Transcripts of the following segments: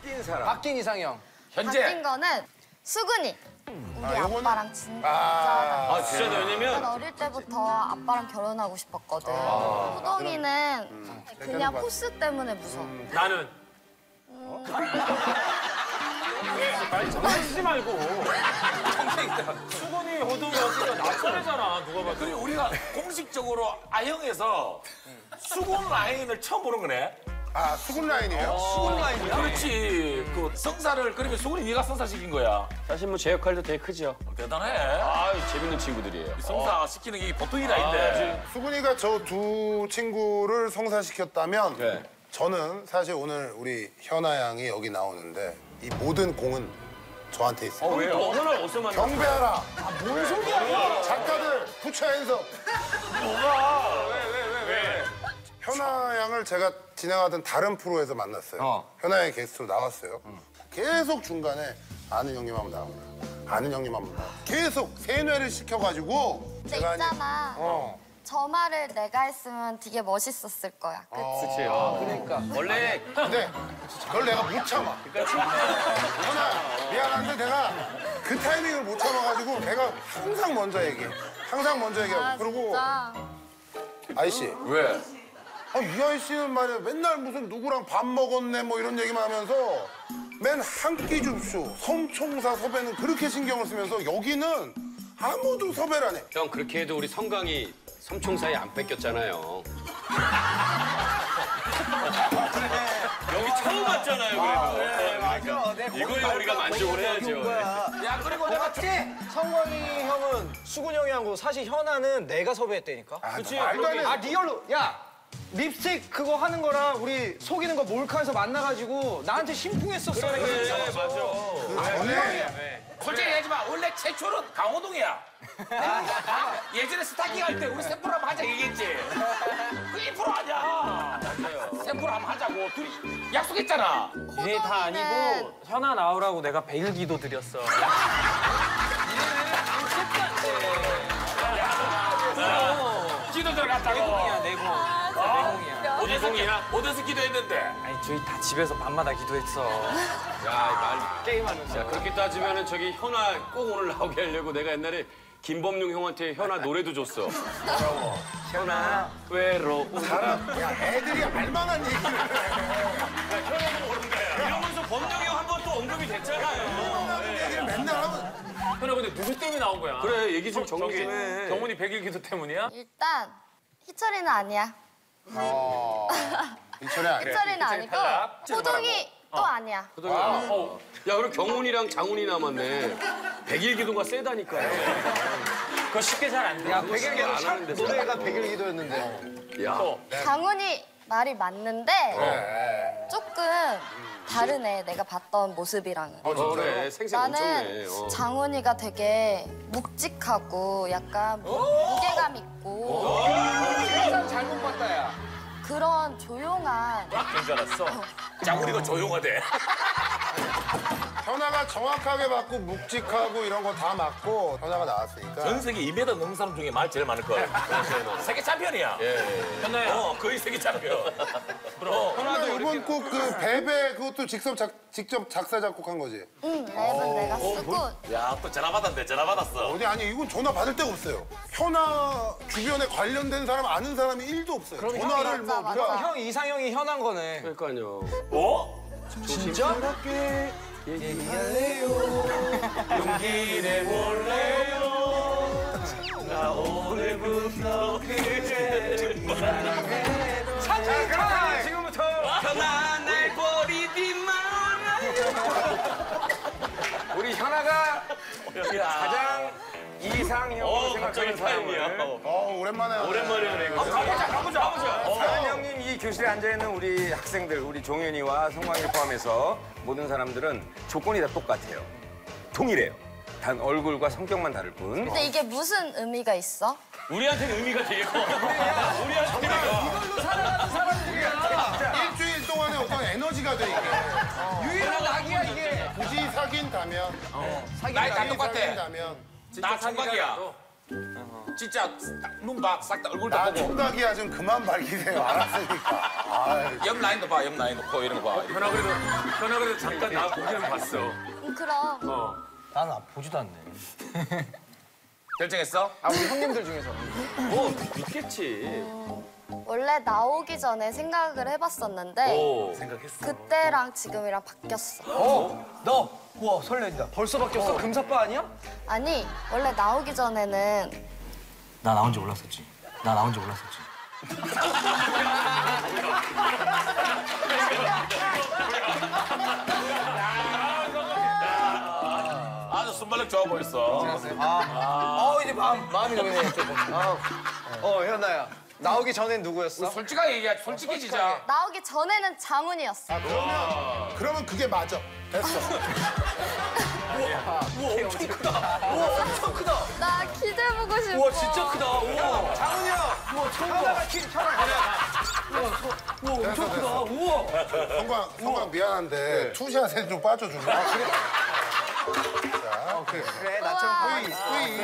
바뀐 사람. 바뀐 이상형. 현재. 바뀐 거는 수근이. 우리 요거는- 아빠랑 진짜 아 진짜 난 왜냐면 어릴 때부터 아빠랑 결혼하고 싶었거든. 호동이는 그냥 포스 때문에 무서워. 나는 하지 말고. 수건이 호동이 어디가 낯설잖아 누가 봐도. 그리고 우리가 공식적으로 아형에서 수군 라인을 처음 보는 거네. 아, 수군 라인이에요? 수군 라인이야? 그렇지. 그 성사를 그러면 수군이 네가 성사시킨 거야. 사실 뭐 제 역할도 되게 크죠. 대단해. 아, 재밌는 친구들이에요. 성사 시키는 게 보통 일 아닌데. 수군이가 저 두 친구를 성사시켰다면 네. 저는 사실 오늘 우리 현아 양이 여기 나오는데 이 모든 공은 저한테 있어요. 왜요? 오늘 어디서 만나? 경배하라. 뭔 소리야? 작가들 부처 연습. 뭐가? 왜? 현아 양을 제가 진행하던 다른 프로에서 만났어요. 현아 양이 게스트로 나왔어요. 계속 중간에 아는 형님 한번 나오라. 아는 형님 한번 나오라. 계속 세뇌를 시켜가지고 근데 제가 있잖아. 저 말을 내가 했으면 되게 멋있었을 거야. 그치? 그치. 그러니까. 원래 근데 그걸 내가 못 참아. 현아 미안한데 내가 그 타이밍을 못 참아가지고 내가 항상 먼저 얘기해. 항상 먼저 얘기하고. 아, 그리고 진짜. 아이씨. 왜? 아, 이 아이씨는 말이야 맨날 무슨 누구랑 밥 먹었네 뭐 이런 얘기만 하면서 맨 한 끼 줍쇼 성총사 섭외는 그렇게 신경을 쓰면서 여기는 아무도 섭외를 안 해. 형 그렇게 해도 우리 성강이 삼총사에 안 뺏겼잖아요. 여기 처음 왔잖아요, 그래도. 맞아. 이거에 우리가 만족을 해야죠. 야 그리고 내가 성광이 형은 수근 형이하고 사실 현아는 내가 섭외했다니까. 그치. 말도 안 해. 아 리얼로 야 립스틱 그거 하는 거랑 우리 속이는 거 몰카에서 만나가지고 나한테 심쿵했었어. 그래, 맞아. 전에 솔직히 얘기하지 마. 원래 최초는 강호동이야. 예전에 스타킹 할 때 우리 샘플 한번 하자 얘기했지. 그 1% 아니야. 샘플 한번 하자고 둘이 약속했잖아. 얘 다 아니고 현아 나오라고 내가 100일 기도 드렸어. 기도 들어갔다고. 내공. 내공이야? 어디서 기도했는데? 아니 저희 다 집에서 밤마다 기도했어. 야, 말 게임하면서. 그렇게 따지면은 저기 현아 꼭 오늘 나오게 하려고 내가 옛날에 김범용 형한테 현아 노래도 줬어. 뭐라고? 현아 외로운 사람 야 애들이 알만한 얘기를 해. 이러면서 범용이 형 한 번 또 언급이 됐잖아요. 얘기를 맨날 하면 현아 근데 누구 때문에 나온 거야? 그래, 얘기 좀 정리 저기 좀 해. 경훈이 100일 기도 때문이야? 일단 희철이는 아니야. 이철이 아니야. 희철이는 아니고 호동이 또 아니야. 야, 그럼 경훈이랑 장훈이 남았네. 100일 기도가 세다니까요. 그거 쉽게 잘 안 돼. 야 100일 기도 안 하는데. 노래가 100일 기도였는데. 야, 장훈이 말이 맞는데 조금 다르네. 내가 봤던 모습이랑은. 그래. 생생 엄청 내. 나는 장훈이가 되게 묵직하고 약간 무게감 있고 일단 잘못 봤다 야. 그런 조용한 그런 줄 알았어. 장훈이가 조용하대. 현아가 정확하게 맞고 묵직하고 이런 거 다 맞고 현아가 나왔으니까. 전 세계 2m 넘는 사람 중에 말 제일 많을 거야. 세계 챔피언이야. 현아야. 거의 세계 챔피언. 그럼. 현아 이번 곡 그 베베 그것도 직접 작사 작곡한 거지? 응, 랩은 내가 쓰고 야, 또 전화 받았네. 전화 받았어. 어디 아니 이건 전화 받을 데가 없어요. 현아 주변에 관련된 사람 아는 사람이 1도 없어요. 전화를 뭐 맞아, 누가 맞아. 형 이상형이 현한 거네. 그러니까요. 어? 진짜? 용기 내볼래요. 나 오늘부터 그대 자 지금부터 현아 날 버리지 말아요. 우리 현아가 가장 이상형으로 갑자기 생각하는 타임이야. 사람을 오랜만에 오랜만이네. 가보자. 사연 형님 이 교실에 앉아있는 우리 학생들, 우리 종현이와 성광이를 포함해서 모든 사람들은 조건이 다 똑같아요. 동일해요. 단 얼굴과 성격만 다를 뿐. 근데 이게 무슨 의미가 있어? 우리한테는 의미가 되게 커. 우리한테는. 이걸로 살아가는 사람들이야. 일주일 동안의 어떤 에너지가 돼 이게. 유일한 낙이야 이게. 굳이 사귄다면 나이 다 똑같아. 사귄다면 나 총각이야. 진짜 눈 봐, 싹 다 얼굴도 나 보고. 총각이야 좀 그만 밝히세요. 알았으니까. 아이, 옆 라인도 봐, 옆 라인 코 이런 거 봐. 현아 그래도 잠깐 나 보기는 봤어. 그럼 나는 보지도 않네. 결정했어? 아 우리 형님들 중에서. 뭐 있겠지. 원래 나오기 전에 생각을 해봤었는데 오 생각했어. 그때랑 지금이랑 바뀌었어. 너 우와 설렌다. 벌써 바뀌었어? 금사빠 아니야? 아니 원래 나오기 전에는 나 나온지 몰랐었지. 나 나온지 몰랐었지. 아주 순발력 좋아 보였어. 이제 마음이 놓이네 조금. 현아야. 나오기 전엔 누구였어? 솔직하게 얘기하자. 솔직해지자. 나오기 전에는 장훈이었어. 그러면 그게 맞아. 됐어. 나 기대해보고 싶어. 우와 진짜 크다. 우와. 장훈이 형. 우와 처음 봐. 우와 엄청 크다. 우와. 성광 미안한데 투샷에 좀 빠져줄래? 그래 나처럼 뿌이.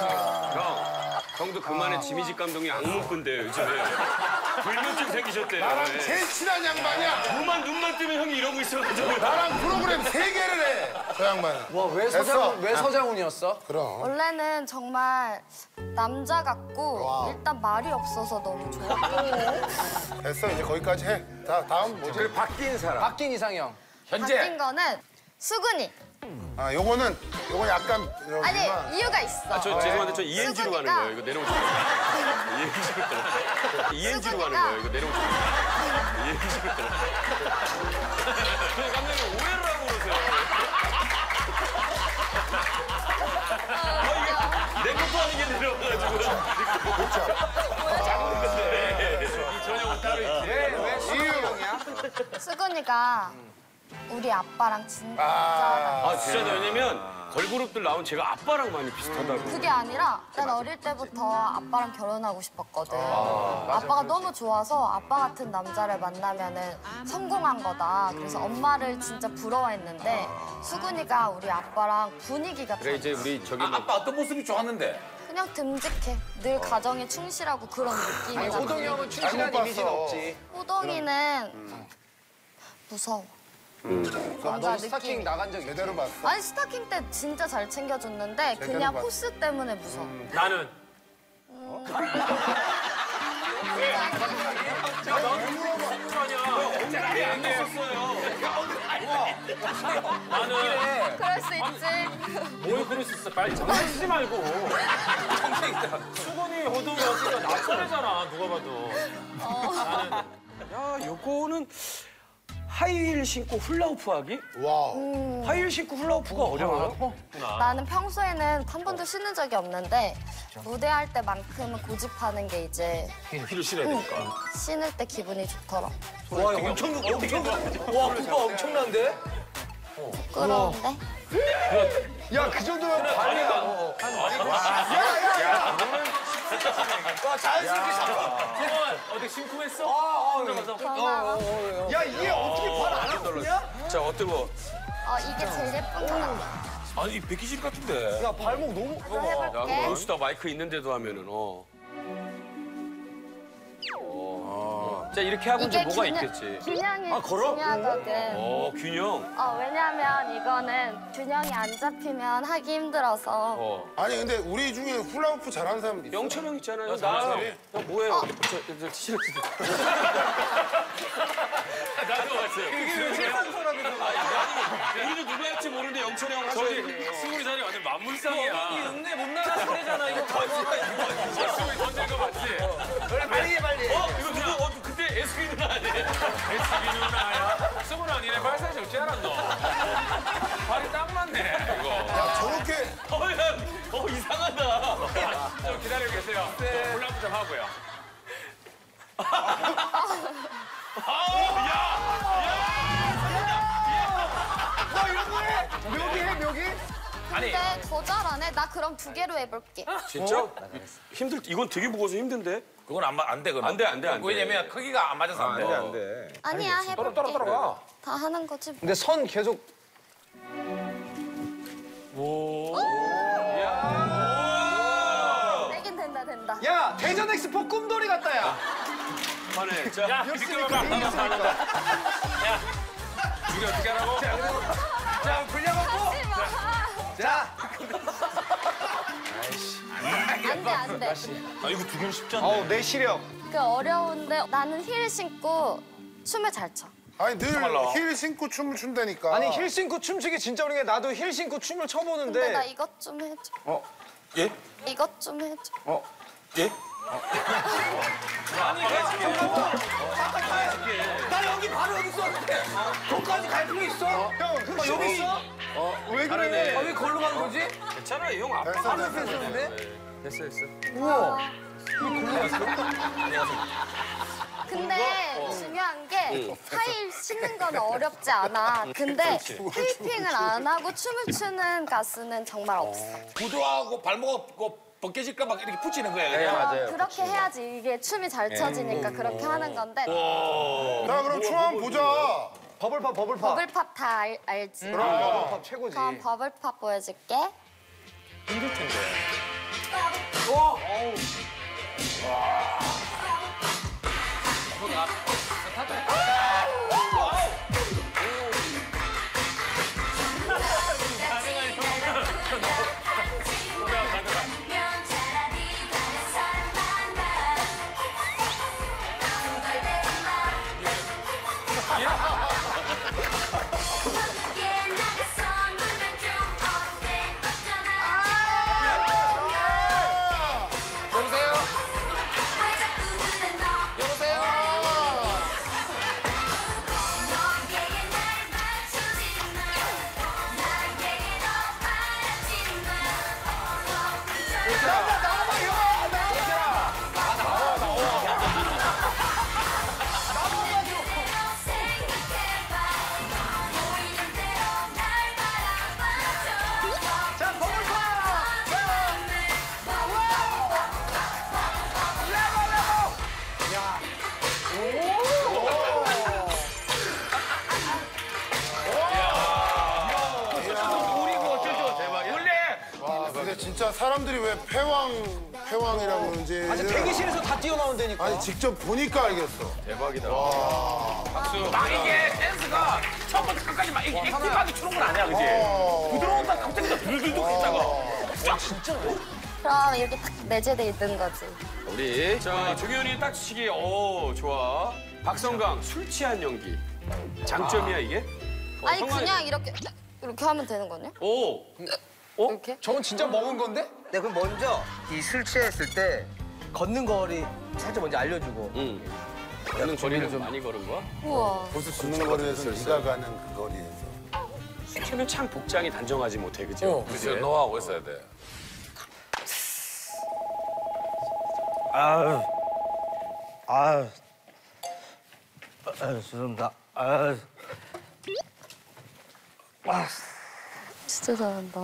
형도 그만해. 지미집 감독이 악몽 꾼대요 요즘에. 불면증 생기셨대요. 나랑 제일 친한 양반이야. 눈만 뜨면 형이 이러고 있어가지고. 나랑 프로그램 3개를 해. 저 양반은. 와왜 됐어. 서장훈이었어? 그럼. 원래는 정말 남자 같고 일단 말이 없어서 너무 좋았고 됐어 이제 거기까지 해. 다음 뭐지? 그래 바뀐 사람. 박긴 이상형. 현재. 바뀐 거는 수근이. 요거는 약간 아니 여기만. 이유가 있어. 저 죄송한데 저 ENG로 가는 거예요. 이거 내려오시면. ENG로 가는 거예요. 이거 내려오시면. ENG로 가는 거예요. 감독님 오해를 하고 그러세요. 내 것도 아니게 내려와가지고. 이 전형은 따로 있지. 왜 수근형이야? 수근이가 우리 아빠랑 진짜 아 진짜 왜냐면 걸그룹들 나온 제가 아빠랑 많이 비슷하다고. 그게 아니라 난 어릴 때부터 아빠랑 결혼하고 싶었거든. 아빠가 너무 좋아서 아빠 같은 남자를 만나면은 성공한 거다. 그래서 엄마를 진짜 부러워했는데 수근이가 우리 아빠랑 분위기가 그래 이제 우리 저기 뭐 아빠 어떤 모습이 좋았는데? 그냥 듬직해. 늘 가정에 충실하고 그런 아니 느낌이잖아. 호동이 형은 충실한 잘못 봤어. 이미지는 없지. 호동이는 무서워. 뭔가 너 스타킹 느낌이. 나간 적 있지? 제대로 봤어. 아니 스타킹 때 진짜 잘 챙겨줬는데 그냥 봤어. 코스 때문에 무서워. 나는 나는 그럴 수 있지. 뭘 그럴 수 있어. 빨리 장난치지 말고. 수건이 호동이 어디가 낯설잖아 누가 봐도. 나는 야 요거는 하이힐 신고 훌라후프 하기? 와우. 하이힐 신고 훌라후프가 어려워요? 나는 평소에는 한 번도 쉬는 적이 없는데 무대할 때만큼은 고집하는 게 이제 힐을 실어야 되니까. 신을 때 기분이 좋더라. 와 엄청 와 그거 엄청난데? 부끄러운데? 야 그 정도면 발이야. 와 자연스럽게 잡아. 수건 어디 심쿵했어? 전화가. 야 이게 어떻게 발 안 아프냐? 자 어때 뭐? 이게 제일 예쁜 거 같아. 아니 백기질 같은데. 야 발목 너무. 또 해볼게. 여기다 마이크 있는데도 하면은 자 이렇게 하고 이제 뭐가 있겠지? 균형이 걸어? 중요하거든. 균형. 왜냐면 이거는 균형이 안 잡히면 하기 힘들어서. 아니 근데 우리 중에 훌라후프 잘하는 사람 있어? 영철 형 있잖아요. 잘하지. 나 뭐예요? 저 싫어. 나도 왔어요. 우리도 누가 할지 모르는데 영철 형 하셔야 저기 돼요. 수근이 자리 완전 만물상이야. 읍내 못 나가는 소리잖아 이거. 수근이 던진 거 맞지? 그래 빨리 해 빨리. 이거 누구? 그때 SK 누나 아니에요? SB 누나야? 수근 아니네. 발사에 적지 않았노? 발이 딱 맞네 이거. 야 저렇게 이상하다. 좀 기다리고 계세요. 올라프 좀 하고요. 묘기? 아니 근데 더 잘하네. 나 그럼 2개로 해볼게. 진짜? 이건 되게 무거워서 힘든데? 그건 안 돼, 그건. 안 돼, 안 돼, 안 돼. 왜냐면 크기가 안 맞아서 안 돼. 안 돼. 아니야 해볼게. 떨어가. 다 하는 거지. 뭐. 근데 선 계속. 비전 엑스포 꿈돌이 같다, 야. 그만해. 자, 야, 미끄러봐. 야, 우리 어떻게 하라고? 자, 불려갖고. 자. 안 돼. 아, 이거 두 개는 쉽지 않네. 어우, 내 시력. 그 어려운데 나는 힐 신고 춤을 잘 춰. 아니 늘 힐 신고 춤을 춘다니까. 아니, 힐 신고 춤추기 진짜 어려운 게 나도 힐 신고 춤을 근데 나 춰보는데. 이것 좀 해줘. 예? 이것 좀 해줘. 예? 나 여기 바로 여기 있었는데. 거기까지 갈 필요 있어? 형, 그거 여기 있어? 왜 그래? 왜 걸로 가는 거지? 괜찮아, 형 앞에. 됐어. 됐어. 우와. 근데 중요한 게 타일 신는 건 어렵지 않아. 근데 테이핑을 안 하고 춤을 추는 가수는 정말 없어. 구두하고 발목 벗겨질까 막 이렇게 붙이는 거야. 그냥. 그렇게 해야지 이게 춤이 잘 춰지니까 그렇게 하는 건데 자 그럼 춤 한번 보자. 버블팝. 버블팝 다 알지? 그럼 버블팝 최고지. 그럼 버블팝 보여줄게. 힘들 텐데. 근데 진짜 사람들이 왜 패왕이라고 그러는지. 아직 대기실에서 다 뛰어나온다니까. 아니 직접 보니까 알겠어. 막 이게 댄스가 처음부터 끝까지 막 이게 액티브하게 추는 건 아니야, 그지? 부드러운다 갑자기 또 들들들 했다가. 진짜? 그럼 이렇게 딱 내재돼 있는 거지. 우리 자 종현이 딱 치기 좋아. 박성강 술 취한 연기. 장점이야 이게? 아니 성환이. 그냥 이렇게 하면 되는 거냐? 오. 이렇게? 저건 진짜 먹은 건데? 네, 그럼 먼저 이 술 취했을 때 걷는 거리 살짝 먼저 알려주고. 응. 걷는 거리를 좀 많이 걸은 거야? 우와. 걷는 거리에서 네가 가는 그 거리에서. 술 취하면 참 복장이 단정하지 못해, 그지? 그치, 너하고 있어야 돼. 죄송합니다. 진짜 잘한다.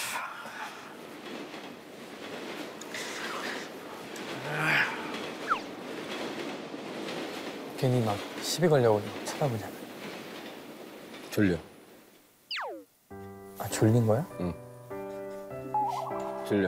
괜히 막 시비 걸려고 쳐다보잖아. 졸려. 아, 졸린 거야? 졸려.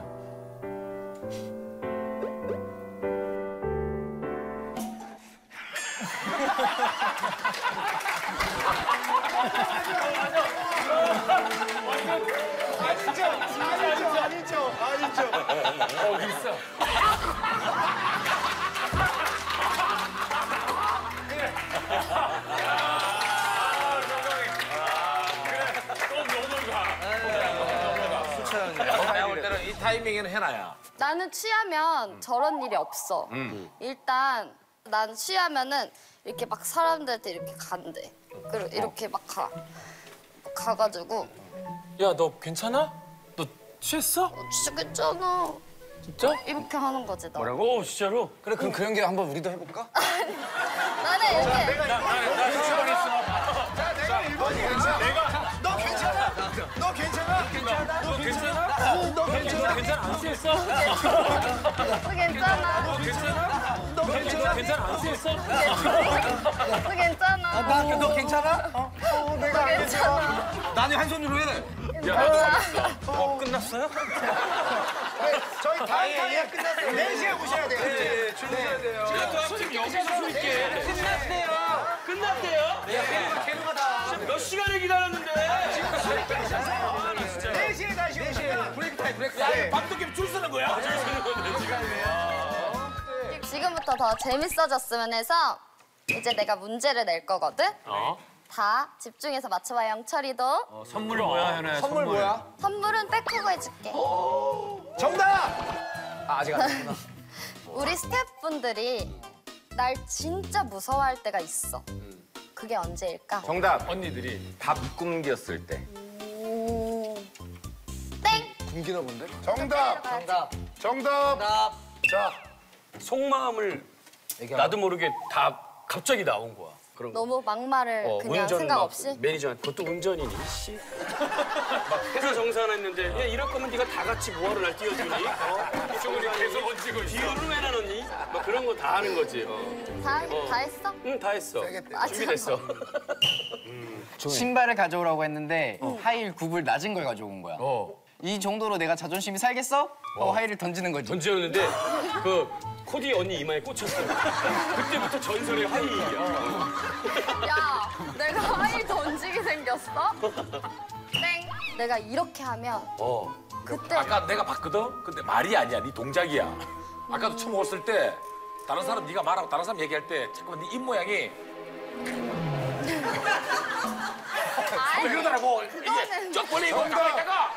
내가 볼 때는 이 타이밍에는 해놔야. 나는 취하면 저런 일이 없어. 일단 난 취하면은 이렇게 막 사람들한테 이렇게 간대. 그리고 이렇게 막 가. 가가지고 야, 너 괜찮아? 너 취했어? 죽겠잖아. 진짜? 이렇게 하는 거지 나. 뭐라고? 진짜로? 그래, 그럼 그 연기 한번 우리도 해볼까? 나는 이렇게 너 괜찮아? 너 괜찮아? 너 괜찮아? 너 괜찮아? 안 취했어? 괜찮아. 너 괜찮아? 너 괜찮아? 안 취했어? 괜찮아. 너 괜찮아? 내가 괜찮아. 나는 한 손으로 해. 끝났어요? 저희 다음 타임 끝났어요. 4시에 오셔야 돼요. 네, 주무셔야 돼요. 지금 여기서 수 있게. 끝났대요? 개노가다. 몇 시간을 기다렸는데. 4시에 다시 오셔야 브레이크 타임, 브레이크 야, 타임. 이거 밤도깨비 줄 서는 거야? 지금부터 더 재밌어졌으면 해서 이제 내가 문제를 낼 거거든. 다 집중해서 맞춰봐, 영철이도. 선물 뭐야, 현아야? 선물 뭐야? 선물은 백허그 해줄게. 정답! 아직 안 됐구나. 우리 스태프분들이 날 진짜 무서워할 때가 있어. 그게 언제일까? 정답. 언니들이. 밥 굶겼을 때. 땡! 굶기나 본데? 정답. 정답. 정답. 자, 속마음을 나도 모르게 다 갑자기 나온 거야. 그런 거. 너무 막말을 그냥 운전 생각 막 없이? 매니저한테 그것도 운전이니 씨. 막 회사 정산했는데 야 이럴 거면 네가 다 같이 뭐하러 날 띄워주니? 이쪽으로 계속 얹히고 비율을 왜 나눴니? 막 그런 거 다 하는 거지. 다 했어? 응, 다 했어. 아, 준비됐어. 신발을 가져오라고 했는데 하이힐 굽을 낮은 걸 가져온 거야. 이 정도로 내가 자존심이 살겠어? 하이힐을 던지는 거지. 던지었는데 그 코디 언니 이마에 꽂혔어. 그때부터 전설의 하이힐이야. 야, 내가 하이 던지게 생겼어? 땡! 내가 이렇게 하면 그때 아까 내가 봤거든? 근데 말이 아니야, 네 동작이야. 아까도 처음 왔을 때 다른 사람 네가 말하고 다른 사람 얘기할 때 잠깐만 네 입 모양이 아니, 그러더라고. 이게 그거는 쭉 벌리고 가만히 있다가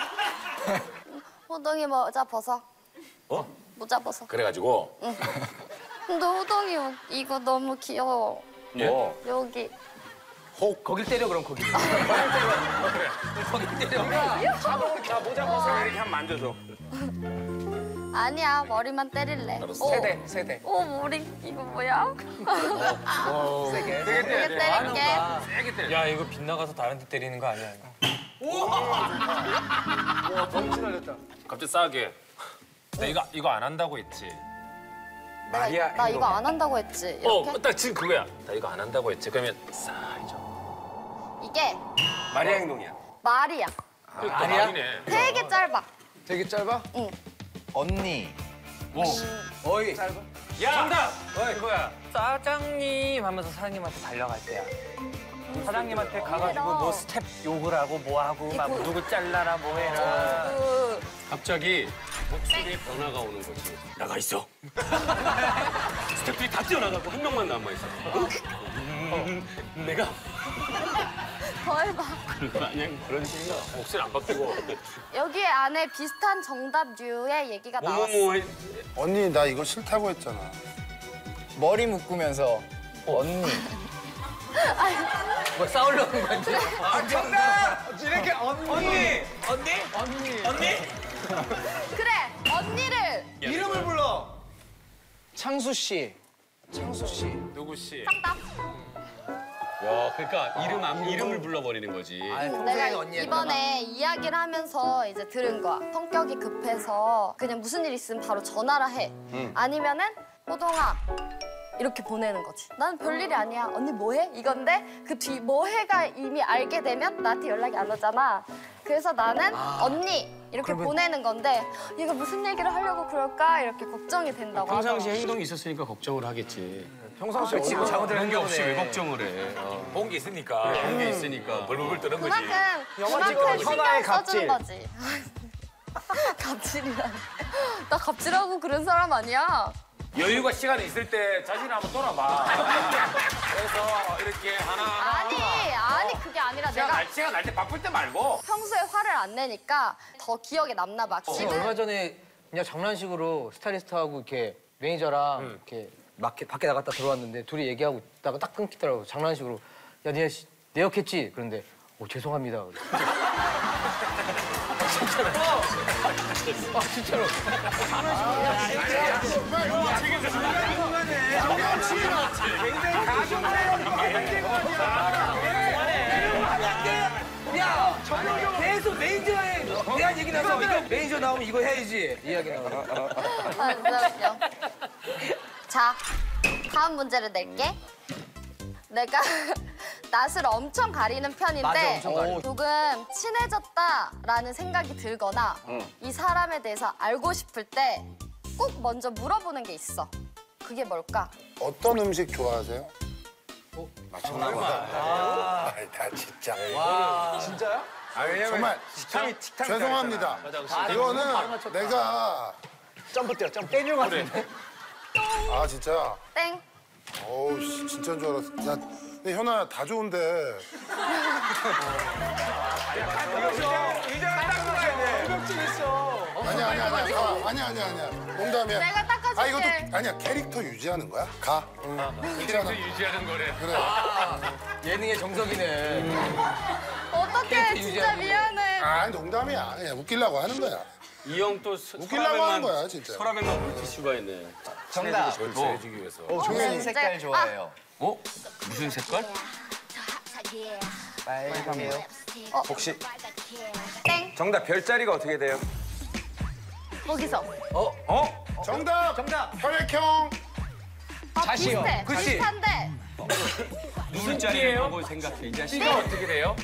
호동이 모자 벗어. 모자 벗어. 그래가지고 근데 호동이 이거 너무 귀여워. 예? 여기. 거길 때려, 그럼 거기. 거길 때려. 자, 모자 벗어. 이렇게 한번 만져줘. 아니야, 머리만 때릴래. 세대. 오, 머리 이거 뭐야? 세게. 되게 때릴게. 야 이거 빗나가서 다른 데 때리는 거 아니야? 갑자기 싸게. 나 이거 안 한다고 했지. 나 이거 안 한다고 했지. 이렇게? 딱 지금 그거야. 나 이거 안 한다고 했지. 그러면 싸이죠. 이게 마리아 행동이야. 말이야. 아니네. 되게 짧아. 되게 짧아? 응. 언니. 어이. 야! 정답! 그거야. 사장님 하면서 사장님한테 달려갈 때야. 사장님한테 가가지고 뭐 스텝 욕을 하고 뭐 하고 막 누구 잘라라 뭐 해라. 갑자기 목소리에 변화가 오는 거지. 나가 있어. 스태프들이 다 뛰어나가고 한 명만 남아있어. 내가 더 해봐. 그냥 그런 식이야. 목소리 안 바뀌고. 여기 안에 비슷한 정답류의 얘기가 나왔어. 뭐뭐뭐 언니 나 이거 싫다고 했잖아. 머리 묶으면서 언니. 뭐 싸우려는 건지. 정답! 이렇게 언니! 그래, 언니를 이름을 불러. 창수 씨. 누구 씨? 정답. 야, 그러니까 이름을 불러버리는 거지. 내가 이번에 이야기를 하면서 이제 들은 거야. 성격이 급해서 그냥 무슨 일 있으면 바로 전화를 해. 아니면은 호동아 이렇게 보내는 거지. 나는 별일이 아니야. 언니 뭐해? 이건데 그 뒤 뭐해가 이미 알게 되면 나한테 연락이 안 오잖아. 그래서 나는 언니 이렇게 보내는 건데 얘가 무슨 얘기를 하려고 그럴까 이렇게 걱정이 된다고 평상시 하더라고. 행동이 있었으니까 걱정을 하겠지. 평상시에 뭐 잘못을 그런 게 했나 없이 보네. 왜 걱정을 해. 본 게 있으니까 그런 게 있으니까. 벌벌 떠는 거지. 그만큼 찍어, 신경 현아의 써주는 갑질. 거지. 갑질이라. 나 갑질하고 그런 사람 아니야. 여유가 시간이 있을 때 자신을 한번 돌아봐. 그래서 이렇게 하나 아니 그게 아니라 내가 시간 날 때 바쁠 때 말고 평소에 화를 안 내니까 더 기억에 남나 봐. 지금 얼마 전에 그냥 장난식으로 스타일리스트하고 이렇게 매니저랑 이렇게 밖에 나갔다 들어왔는데 둘이 얘기하고 있다가 딱 끊기더라고. 장난식으로. 야, 니네 내 역했지? 그런데 죄송합니다. 진짜로. 야, 계속 매니저에 대한 얘기 나서 이거 매니저 나오면 이거 해야지. 이야기 나오면. 아, 진짜 웃겨. 자, 다음 문제를 낼게. 내가 낯을 엄청 가리는 맞아, 편인데 엄청 가려. 조금 친해졌다라는 생각이 들거나 이 사람에 대해서 알고 싶을 때 꼭 먼저 물어보는 게 있어. 그게 뭘까? 어떤 음식 좋아하세요? 맞췄나 봐. 나 진짜. 진짜야? 아, 왜냐면 정말 식탐 죄송합니다. 이거는 내가 점프 뛰어, 점프. 깨뉴 같은데? 아 진짜. 땡. 어우 씨, 진짜인 줄 알았어. 야, 근데 현아야 다 좋은데. 의자를 닦고 가야 돼. 자격증 있어. 아니야. 농담이야. 내가 닦아줄게. 아 이것도 아니야. 캐릭터 유지하는 거야? 가. 그래서 유지하는 거래. 그래. 예능의 정석이네. 어떡해, 진짜 미안해. 아 농담이야. 그냥 웃기려고 하는 거야. 이 형 또 웃기려고 하는 거야 진짜. 서랍에만 물티슈가 있네. 정답. 해주기 위해서. 무슨 색깔 좋아해요? 어? 무슨 색깔? 빨간요. 혹시 땡. 정답 별자리가 어떻게 돼요? 거기서. 정답. 혈액형. 자시요. 비슷해. 그치? 비슷한데. 무슨 자리라고 생각해 이 자식? B가 어떻게 돼요?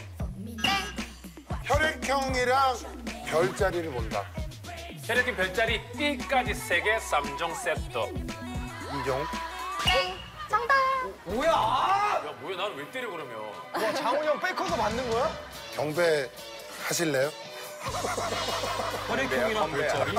혈액형이랑 별자리를 본다. 혈액형 별자리 B까지 3개 3종 세트. 인정. 땡. 정답. 뭐야? 야 뭐야 나는 왜 때려 그러면? 와, 장훈이 형 페이커도 받는 거야? 경배 하실래요? 혈액형이랑 별자리?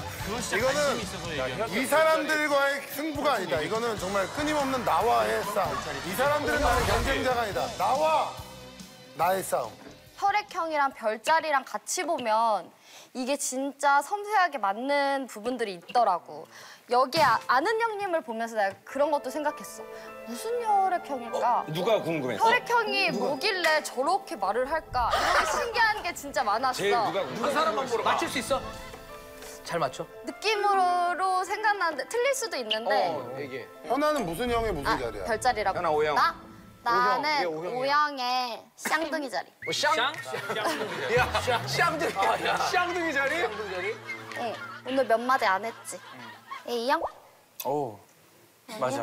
이거는 이 사람들과의 승부가 아니다. 이거는 정말 끊임없는 나와의 싸움. 이 사람들은 나의 경쟁자가 아니다. 나와 나의 싸움. 혈액형이랑 별자리랑 같이 보면 이게 진짜 섬세하게 맞는 부분들이 있더라고. 여기 아는 형님을 보면서 내가 그런 것도 생각했어. 무슨 혈액형일까? 누가 궁금했어? 혈액형이 뭐길래 저렇게 말을 할까? 이런 신기한 게 진짜 많았어. 제일 누가 궁금했어? 사람만 보러 맞출 수 있어? 잘 맞춰? 느낌으로 생각나는데 틀릴 수도 있는데 얘기해. 현아는 무슨 형의 무슨 아, 자리야? 별자리라고. 현아, O형. 나는 얘 O형이야. O형의 쌍둥이 자리. 샹? 야, 샹둥이. 샹둥이 자리? 응. 오늘 몇 마디 안 했지? A형? 오. 맞아.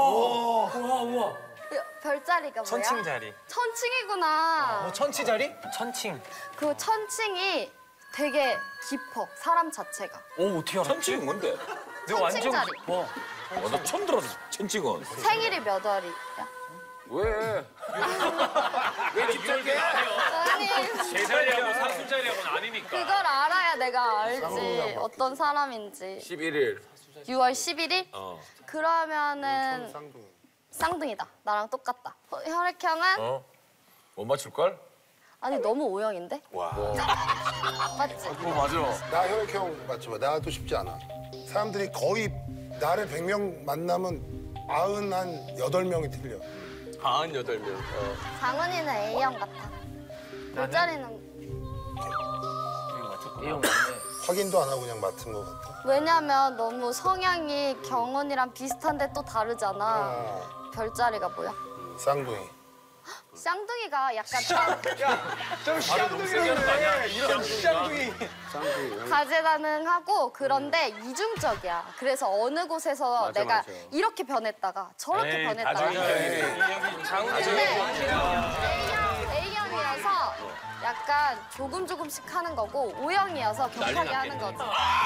별자리가 뭐야? 천칭자리. 천칭이구나. 천치 자리? 천칭. 그 천칭이 되게 깊어, 사람 자체가. 오, 어떻게 알았지? 천칭이 뭔데? 내가 완전 천칭자리. 깊어. 나 처음 들었어 천칭은. 생일이 몇 월이야? 왜? 왜 집착해? 아니, 제자리하고 사수자리하고는 아니니까. 그걸 알아야 내가 알지. 어떤 사람인지. 11일. 6월 11일? 그러면은 쌍둥이. 쌍둥이다. 나랑 똑같다. 혈액형은? 못 맞출걸? 아니, 너무 O형인데? 맞지? 맞아. 나 혈액형 맞춰봐. 나도 쉽지 않아. 사람들이 거의 나를 100명 만나면 98명이 틀려. 48명. 장은이는 A형 같아. 별자리는 A형 맞네. 확인도 안 하고 그냥 맡은 것 같아. 왜냐면 너무 성향이 경은이랑 비슷한데 또 다르잖아. 아, 별자리가 뭐야? 쌍둥이. 쌍둥이가 약간 좀 샹둥이네. 이런 샹둥이. 다재다능하고 그런데 이중적이야. 그래서 어느 곳에서 내가 이렇게 변했다가 저렇게 변했다가. 근데 A형이어서 약간 조금씩 하는 거고 O형이어서 격하게 하는 거지.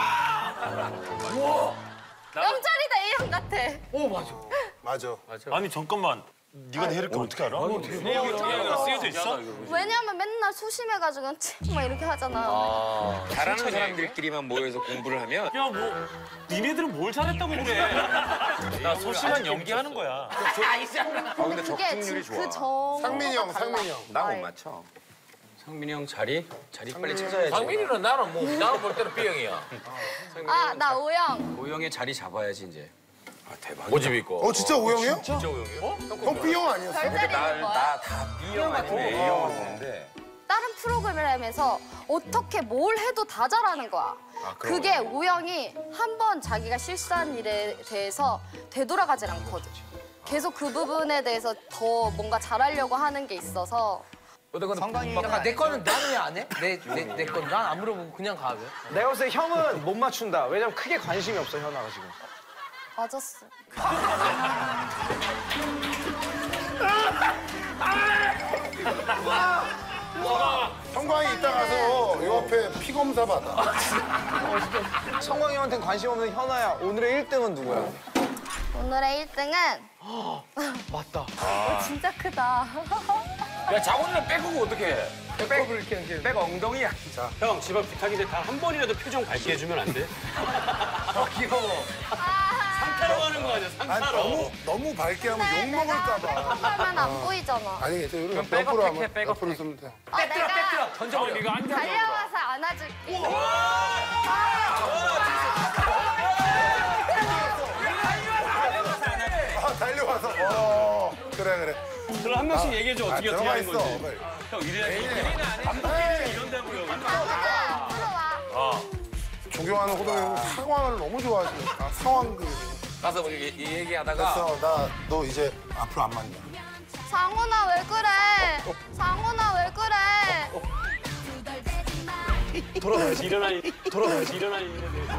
명절이다 A형 같아. 오, 맞아. 맞아. 아니 잠깐만. 네가 내 혈액형 어떻게 알아? 쓰여져 있어? 왜냐면 맨날 소심해가지고 막 이렇게 하잖아. 잘하는 사람들끼리만 모여서 공부를 하면 야 뭐 니네들은 뭘 잘했다고 그래? 나 소심한 연기하는 거야. 근데 그게 적중률이 좋아. 그 정도가 상민이 형, 달라. 상민이 형. 나 못 맞춰. 상민이 형 자리 빨리 찾아야지. 강민이는 나는 볼 때는 B형이야. 아, 나 O형. 오형의 자리 잡아야지 이제. 아, 대박. 고집 있고. 진짜 O형이야? 진짜 O형이야? 형 B형 아니었어? 별자리는 뭐야? 나다 B형 아니면 A형을 보는데 다른 프로그램에서 어떻게 뭘 해도 다 잘하는 거야. 그게 O형이 한 번 자기가 실수한 일에 대해서 되돌아가질 않거든. 계속 그 부분에 대해서 더 뭔가 잘하려고 하는 게 있어서 잠깐, 내 거는 나는 왜 안 해? 내 건 난 안 물어보고 그냥 가, 왜? 내가 봤을 때 형은 못 맞춘다. 왜냐면 크게 관심이 없어, 현아가 지금. 맞았어. 성광이 이따 가서 요 앞에 피 검사 받아. 성광이 형한테는 관심 없는 현아야. 오늘의 1등은 누구야? 오늘의 1등은 맞다. 진짜 크다. 야, 장훈이는 빼고 어떻게? 백 엉덩이야. 형 제발 부탁인데 단 한 번이라도 표정 밝게 해주면 안 돼? 귀여워. 상타로 하는 거 아니야 아니, 상타로. 너무 밝게 하면 욕 먹을까 봐. 하면 안 보이잖아. 아니, 저 이렇게 백업 옆으로 택해, 하면 백업 옆으로 쓰면 돼. 내가 던져버려. 네가 앉아. 달려와서 안아줄게. 아, 달려와서. 그래. 그럼 한 명씩 얘기해줘 어떻게 어떻게 들어가 하는 있어. 건지. 빨리. 형 이래야지. 이런다고요. 들어와. 존경하는 호동이 상황을 너무 좋아하시니까 상황 가서 뭐 얘기하다가 됐어. 나 너 이제 앞으로 안 만나. 장훈아 왜 그래? 장훈아 왜 그래? 돌아가야지 일어나니.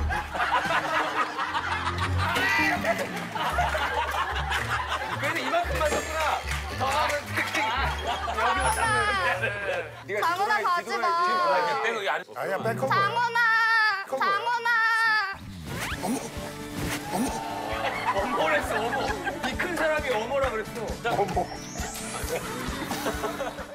그래도 이만큼만 줬구나. 더 하면 장훈아 가지 마. 빼고 안. 아니야, 백허브. 장훈아. 어머랬어 어머. 이 큰 사람이 어머라 그랬어. 어머.